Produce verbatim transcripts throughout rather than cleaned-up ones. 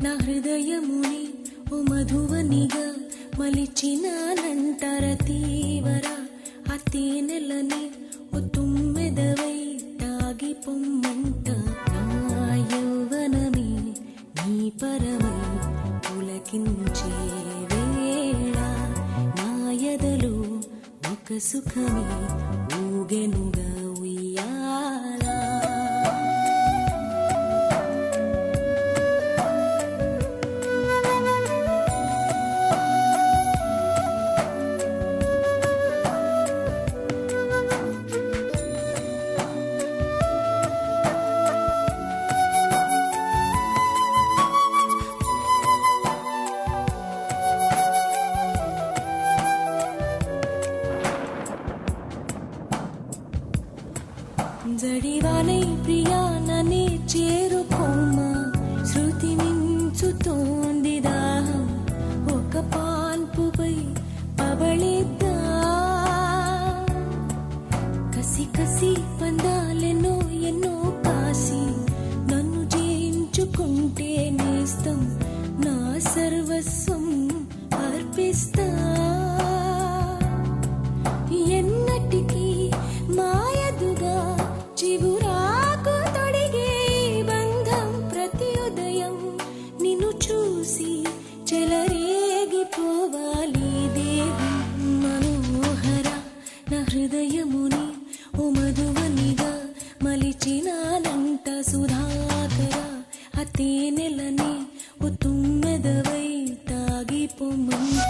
నా హృదయముని ఓ మధువనిగా మలిచినానంటర తీవర ఆ తేనెలని ఓ తుమ్మెదవై తాగి పొమ్మంట నా యౌవనమే నీ పరమై పులకించే వేళ నా యదలో ఒక సుఖమే ఊగెనుగా ఉయ్యాలా జడివానై ప్రియా నన్నే చేరుకోమా శృతి మించుతోంది దాహం ఒక పాన్పుపై పబళిద్దా కసి కసి పందాలెన్నో ఎన్నో కాసి నన్ను జయించుకుంటే నేస్తం నా సర్వస్వం అర్పిస్తా ఎన్నటికీ మాయదుగా చివురాకు తొడిగే బంధం ప్రతి ఉదయం నిన్ను చూసి చెలరేగిపోవాలి దేహం మనోహర నా హృదయముని ఓ మధువనిగా మలిచినానంట సుధాకర ఆ తేనెలని ఓ తుమ్మెదవై తాగిపోమంట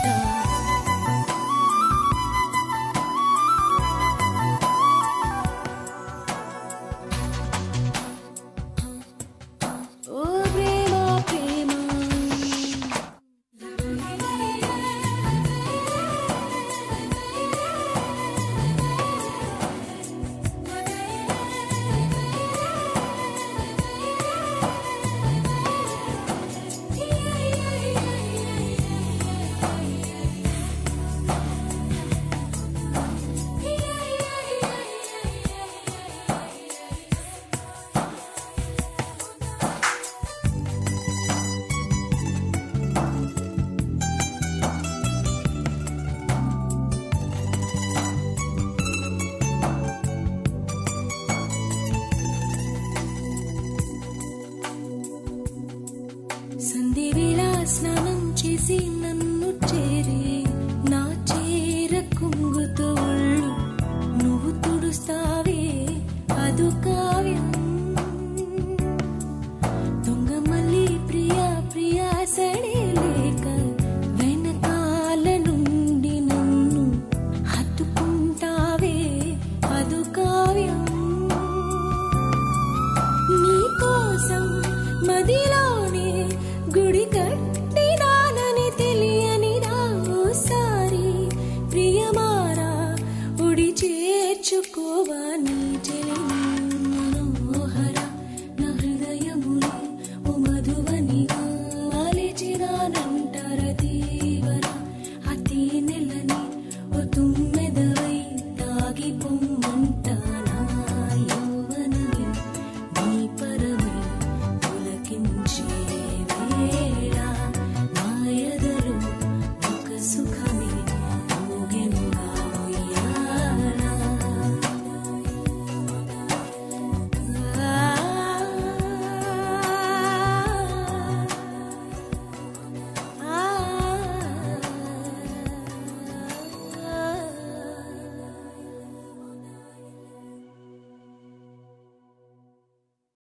సంధ్య వేళ స్నానం చేసి నన్ను చేరే